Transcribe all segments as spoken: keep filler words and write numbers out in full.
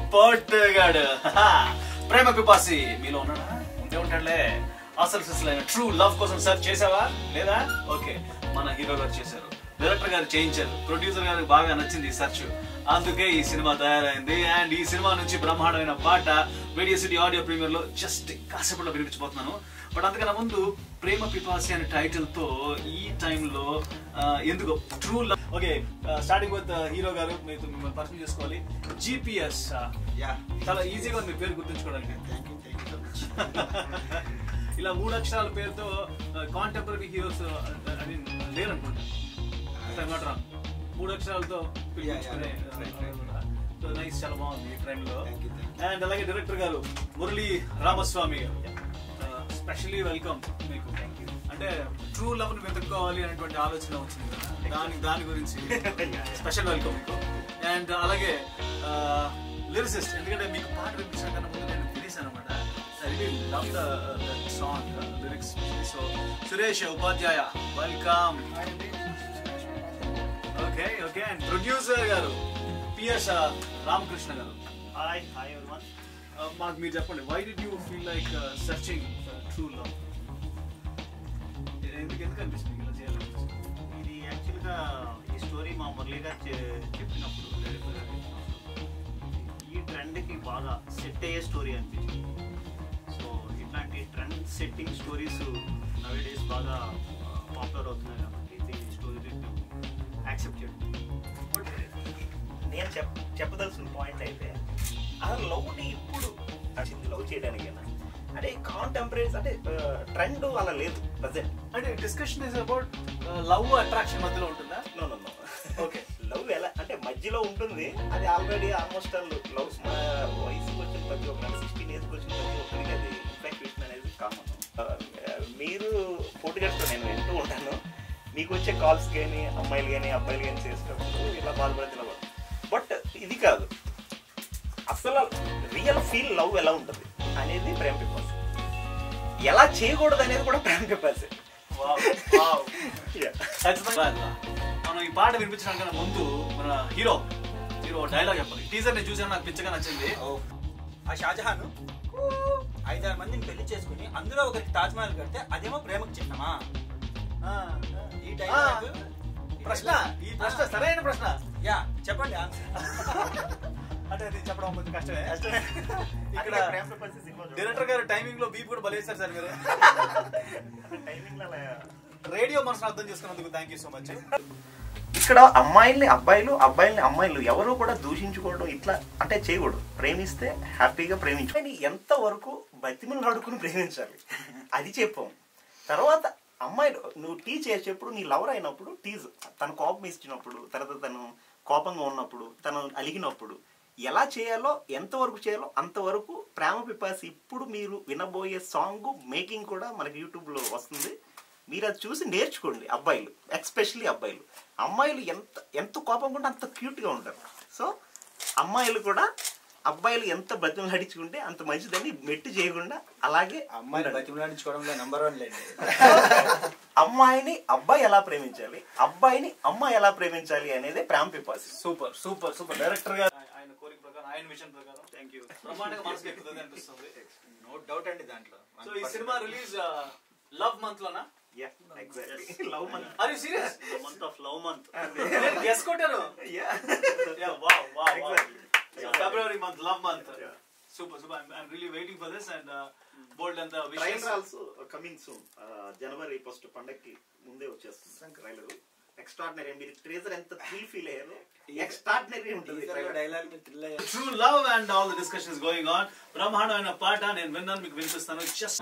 పోటుగాడు ప్రేమ పిపాసి మీలో ఉన్నాడా? ఉంటే ఉంటాడులే. అసలు సిస్లైన ట్రూ లవ్ కోసం సర్చ్ చేసావా లేదా? ఓకే, మన హీరో గారు చేశారు, డైరెక్టర్ గారు చేయించారు, ప్రొడ్యూసర్ గారికి బాగా నచ్చింది ఈ సెర్చ్, అందుకే ఈ సినిమా తయారైంది. అండ్ ఈ సినిమా నుంచి బ్రహ్మాండమైన పాట రేడియో సిటీ ఆడియో ప్రీమియర్ లో జస్ట్ కాసేపట్లో వినిపించబోతున్నాను. బట్ అంతకన్నా ముందు ప్రేమ పిపాసి అనే టైటిల్ తో ఈ టైంలో ఎందుకు true love. Okay, starting with hero గారు, మీరు మిమ్మల్ని పరిచయం చేసుకోవాలి. జిపిఎస్ చాలా ఈజీగా ఉంది మీ పేరు గుర్తుంచుకోవడానికి. ఇలా మూడు అక్షరాల పేరుతో కాంటెంపరీ హీరోస్ ఐ మీన్ లేరనుకుంటా, మూడు అక్షరాలతో నైస్, చాలా బాగుంది ఈ ట్రైన్ లో. అండ్ అలాగే డైరెక్టర్ గారు మురళీ రామస్వామి, స్పెషల్లీ వెల్కమ్ మీకు. అంటే ట్రూ లవ్ ని వెతుక్కోవాలి అనేటువంటి ఆలోచన వచ్చింది, దాని దాని గురించి స్పెషల్ వెల్కమ్ మీకు. అండ్ అలాగే లిరిసిస్ట్, ఎందుకంటే మీకు పాట వినిపించిన కన్నా ముందు నేను తెలిసాను అనమాట. I really love the, the song, the lyrics. So, Suresh Upadhyaya, welcome. Okay, okay. And producer garu, P S Ramakrishna garu. Hi, hi everyone. Uh, Mark, me cheppandi. Why did you feel like uh, searching for true love? ఎందుకు ఎందుకు అనిపిస్తుంది ఇలా చేయాలి? ఇది యాక్చువల్గా ఈ story మా మురళి గారు చెప్పినప్పుడు డైరెక్టర్ గారు ఈ ట్రెండ్కి బాగా సెట్ అయ్యే స్టోరీ అనిపించింది. సో ఇట్లాంటి trend setting stories nowadays బాగా పాపులర్ అవుతున్నాయి కాబట్టి దీన్ని స్టోరీ యాక్సెప్ట్ చేయడం. నేను చెప్ చెప్పదలసిన పాయింట్ అయితే అసలు లవ్ని ఇప్పుడు లవ్ చేయడానికి అంటే కాంటెంపరీస్ అంటే ట్రెండ్ అలా లేదు ప్రజెంట్. అంటే discussion is about love attraction మధ్యలో ఉంటుందా? No no no okay, love ఎలా అంటే మధ్యలో ఉంటుంది, అది ఆల్రెడీ ఆల్మోస్ట్ లవ్ వయసుకి వచ్చిన ప్రతి ఒక్కరికి సిక్స్టీన్ ఇయర్స్కి వచ్చిన ప్రతి ఒక్కరికి అది ఇన్ఫాక్చుయేషన్ అనేది కామన్. మీరు పోటీగా నేను వింటూ ఉంటాను, మీకు వచ్చే కాల్స్ కానీ అమ్మాయిలు కానీ అబ్బాయిలు కానీ చేసేటప్పుడు ఇలా బాధపడుతున్నా. బట్ ఇది కాదు, అసలు రియల్ ఫీల్ లవ్ ఎలా ఉంటుంది అనేది ప్రేమ పిపాసి, ఎలా చేయకూడదు అనేది కూడా ప్రేమ పిపాసి. మనం ఈ పాట వినిపించడానికన్నా ముందు మన హీరో హీరో డైలాగ్ చెప్పాలి. టీజర్ ని చూసాను, నాకు పిచ్చగా నచ్చింది. ఆ షాజహాన్ ఐదారు మందిని పెళ్లి చేసుకుని అందులో ఒకరికి తాజ్ మహల్ కడితే అదేమో ప్రేమకు చిహ్నమా? ఈ డైలాగ్ ప్రశ్న, ఈ ప్రశ్న సరైన ప్రశ్న. యా చెప్పండి. అంటే అది చెప్పడం కొంచెం కష్టమే. ఇక్కడ డైరెక్టర్ గారు టైమింగ్ లో బీప్ కూడా బలేసారు సార్ మీరు. రేడియో మనసును అర్థం చేసుకున్నందుకు థ్యాంక్ యూ సో మచ్. ఇక్కడ అమ్మాయిల్ని అబ్బాయిలు, అబ్బాయిల్ని అమ్మాయిలు ఎవరు కూడా దూషించుకోవడం ఇట్లా అంటే చేయకూడదు. ప్రేమిస్తే హ్యాపీగా ప్రేమించు, ఎంత వరకు బతిమలు నడుకుని ప్రేమించాలి అది చెప్పాం. తర్వాత అమ్మాయిలు నువ్వు టీచ్ చేసేటప్పుడు నీ లవర్ అయినప్పుడు టీజ్, తను కోపం ఇచ్చినప్పుడు, తర్వాత తను కోపంగా ఉన్నప్పుడు, తను అలిగినప్పుడు ఎలా చేయాలో ఎంతవరకు చేయాలో అంతవరకు ప్రేమ పిపాసి. ఇప్పుడు మీరు వినబోయే సాంగ్ మేకింగ్ కూడా మనకి యూట్యూబ్లో వస్తుంది, మీరు అది చూసి నేర్చుకోండి. అబ్బాయిలు ఎక్స్పెషల్లీ అబ్బాయిలు, అమ్మాయిలు ఎంత ఎంత కోపంగా ఉంటే అంత క్యూట్గా ఉంటారు. సో అమ్మాయిలు కూడా అబ్బాయిలు ఎంత బతిమలాడించుకుంటే అంత మంచిదని మెట్టు చేయకుండా అలాగే అమ్మాయిని బతిమలాడించుకోవడంలో నెంబర్ వన్ లేదు. అమ్మాయిని అబ్బాయి ఎలా ప్రేమించాలి, అబ్బాయిని అమ్మాయి ఎలా ప్రేమించాలి అనేది Prema Pipasi. Super super super. Director గారు ఆయన కోరిక ప్రకారం, ఆయన విజన్ ప్రకారం థ్యాంక్ యూ, బ్రహ్మాండంగా మనసుకి ఎక్కుతుంది అనిపిస్తుంది. నో డౌట్ అండి దాంట్లో. సో ఈ సినిమా రిలీజ్ లవ్ మంత్ లోనా? Yeah, exactly. Love month. Are you serious? The month of love month. Guess కొట్టారు. Yeah. Yeah, wow, wow. Exactly. So yeah. February month, love month. Yeah. Super, super. I'm, I'm really waiting for this and uh, bold and the wishes. Trailer also coming soon. Uh, January first పండక్కి ముందే వచ్చేస్తుంది trailer. Extraordinary. మీరు teaser ఎంత thrill feel అయ్యారు, extraordinary ఉంటుంది dialogue మీద thrill అయ్యారు. True love and all the discussions going on. బ్రహ్మాండమైన పాట నేను విన్నాను, మీకు వినిపిస్తాను. Just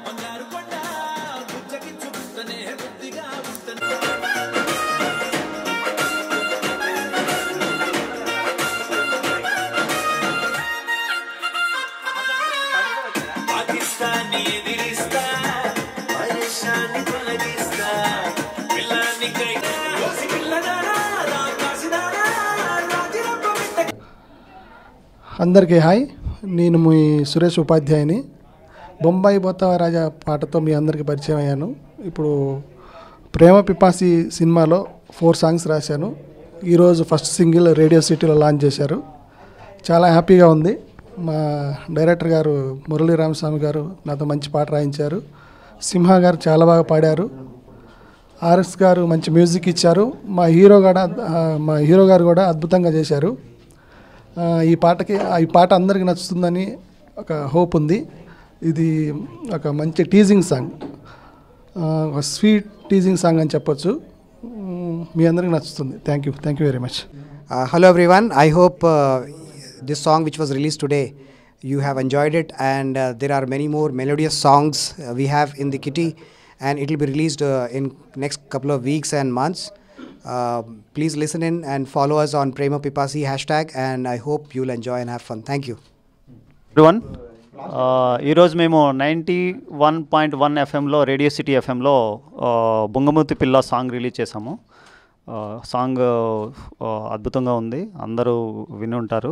అందరికీ హాయ్, నేను మీ సురేష్ ఉపాధ్యాయుని. బొంబాయి పోతావా రాజా పాటతో మీ అందరికీ పరిచయం అయ్యాను. ఇప్పుడు ప్రేమ పిపాసి సినిమాలో ఫోర్ సాంగ్స్ రాశాను. ఈరోజు ఫస్ట్ సింగిల్ రేడియో సిటీలో లాంచ్ చేశారు. చాలా హ్యాపీగా ఉంది. మా డైరెక్టర్ గారు మురళీ రామస్వామి గారు నాతో మంచి పాట రాయించారు. సింహ గారు చాలా బాగా పాడారు. ఆర్ఎస్ గారు మంచి మ్యూజిక్ ఇచ్చారు. మా హీరో కూడా మా హీరో గారు కూడా అద్భుతంగా చేశారు. ఈ పాటకి ఈ పాట అందరికీ నచ్చుతుందని ఒక హోప్ ఉంది. ఇది ఒక మంచి టీజింగ్ సాంగ్, ఒక స్వీట్ టీజింగ్ సాంగ్ అని చెప్పొచ్చు. మీ అందరికీ నచ్చుతుంది. Thank you thank you very much. Hello everyone, I hope uh, this song which was released today, you have enjoyed it, and uh, there are many more melodious songs uh, we have in the kitty, and it will be released uh, in next couple of weeks and months. Uh, please listen in and follow us on Prema Pipasi hashtag, and I hope you'll enjoy and have fun. Thank you. Everyone, ఈరోజు మేము ninety one point one ఎఫ్ఎంలో Radio City ఎఫ్ఎంలో Bongamuthi Pilla song release చేసాము. Song అద్భుతంగా ఉంది, అందరూ విని ఉంటారు.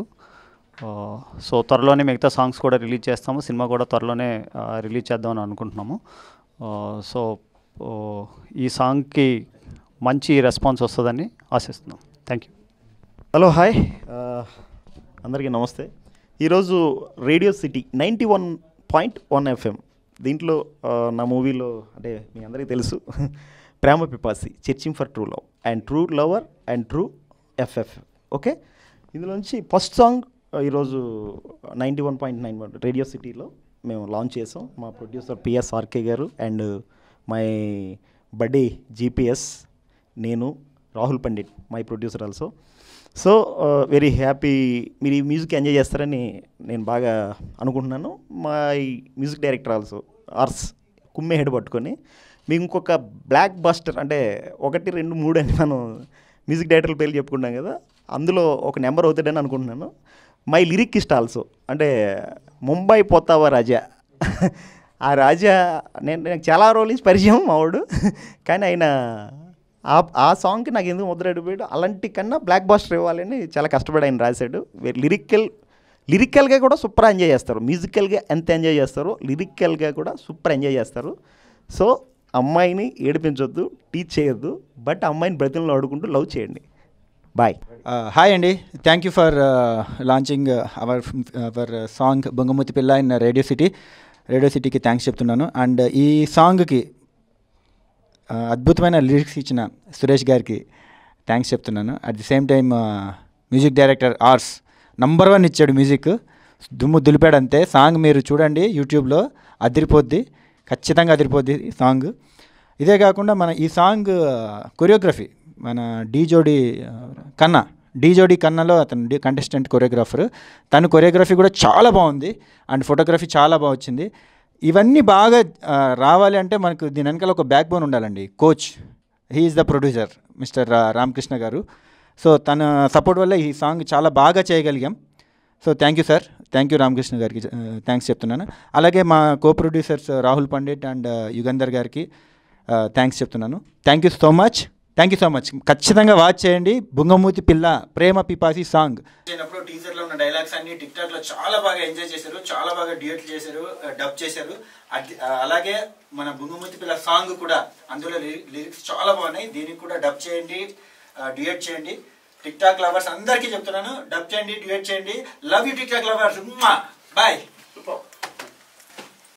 సో త్వరలోనే మిగతా సాంగ్స్ కూడా రిలీజ్ చేస్తాము. సినిమా కూడా త్వరలోనే రిలీజ్ చేద్దామని అనుకుంటున్నాము. సో ఈ సాంగ్కి మంచి రెస్పాన్స్ వస్తుందని ఆశిస్తున్నాం. Thank you. హలో హాయ్ అందరికీ నమస్తే. ఈరోజు Radio City ninety one point one FM దీంట్లో నా మూవీలో అంటే మీ అందరికీ తెలుసు Prema Pipasi, searching for true love and true lover and true FF. Okay, ఇందులోంచి ఫస్ట్ సాంగ్ ఈరోజు ninety one point nine one radio సిటీలో మేము లాంచ్ చేసాం. మా ప్రొడ్యూసర్ పిఎస్ ఆర్కే గారు అండ్ మై బడ్డీ జీపీఎస్, నేను Rahul Pandit my producer also. So very happy మీరు ఈ మ్యూజిక్ ఎంజాయ్ చేస్తారని నేను బాగా అనుకుంటున్నాను. మై మ్యూజిక్ డైరెక్టర్ ఆల్సో ఆర్స్ కుమ్మే హెడ్ పట్టుకొని మీకు ఇంకొక బ్లాక్ బస్టర్ అంటే ఒకటి రెండు మూడు అని మనం మ్యూజిక్ డైరెక్టర్ల పేర్లు చెప్పుకుంటాం కదా, అందులో ఒక నెంబర్ అవుతాడని అనుకుంటున్నాను. మై లిరికిస్ట్ ఆల్సో అంటే ముంబై పోతావా రాజా. ఆ రాజా నేను నాకు చాలా రోజుల నుంచి పరిచయం మావాడు, కానీ ఆయన ఆ ఆ సాంగ్కి నాకు ఎందుకు ముద్రడిపోయాడు. అలాంటి కన్నా బ్లాక్ బాస్టర్ ఇవ్వాలని చాలా కష్టపడి ఆయన రాశాడు. లిరికల్ లిరికల్గా కూడా సూపర్ ఎంజాయ్ చేస్తారు. మ్యూజికల్గా ఎంత ఎంజాయ్ చేస్తారో లిరికల్గా కూడా సూపర్ ఎంజాయ్ చేస్తారు. సో అమ్మాయిని ఏడిపించొద్దు, టీచ్ చేయొద్దు, బట్ అమ్మాయిని బ్రతిలో ఆడుకుంటూ లవ్ చేయండి. బాయ్. హాయ్ అండి, thank you for launching our our song Bongamuthi Pilla in Radio City. Radio సిటీకి థ్యాంక్స్ చెప్తున్నాను. అండ్ ఈ సాంగ్కి అద్భుతమైన లిరిక్స్ ఇచ్చిన సురేష్ గారికి థ్యాంక్స్ చెప్తున్నాను. At the same time music director ఆర్స్ నంబర్ వన్ ఇచ్చాడు, మ్యూజిక్ దుమ్ము దులిపాడు అంతే. సాంగ్ మీరు చూడండి యూట్యూబ్లో, అదిరిపోద్ది, ఖచ్చితంగా అదిరిపోద్ది సాంగ్. ఇదే కాకుండా మన ఈ సాంగ్ కొరియోగ్రఫీ మన డీ జోడి కన్నా డీ జోడి కన్నాలో అతను డి కంటెస్టెంట్ కొరియోగ్రాఫర్, తను కొరియోగ్రఫీ కూడా చాలా బాగుంది అండ్ ఫోటోగ్రఫీ చాలా బాగా వచ్చింది. ఇవన్నీ బాగా రావాలి అంటే మనకు దీని వెనకాల ఒక బ్యాక్ బోన్ ఉండాలండి. Coach, he is the producer mister Ramakrishna గారు. సో తన సపోర్ట్ వల్ల ఈ సాంగ్ చాలా బాగా చేయగలిగాం. So thank you sir, thank you Ramakrishna గారికి థ్యాంక్స్ చెప్తున్నాను. అలాగే మా co producers Rahul Pandit and Yugandhar గారికి థ్యాంక్స్ చెప్తున్నాను. Thank you so much, thank you so much. ఖచ్చితంగా వాచ్ చేయండి బొంగమూతి పిల్ల ప్రేమ పిపాసి సాంగ్. చిన్నప్పుడు టీజర్లో ఉన్న డైలాగ్స్ అన్ని టిక్ టాక్ లో చాలా బాగా ఎంజాయ్ చేశారు, చాలా బాగా డ్యూయట్లు చేశారు, డబ్ చేశారు. అలాగే మన బొంగమూతి పిల్ల సాంగ్ కూడా అందులో లిరిక్స్ చాలా బాగున్నాయి. దీనికి కూడా డబ్ చేయండి, డ్యూయట్ చేయండి. టిక్ టాక్ లవర్స్ అందరికీ చెప్తున్నాను, డబ్ చేయండి, డ్యూయట్ చేయండి. Love you TikTok lovers, bye.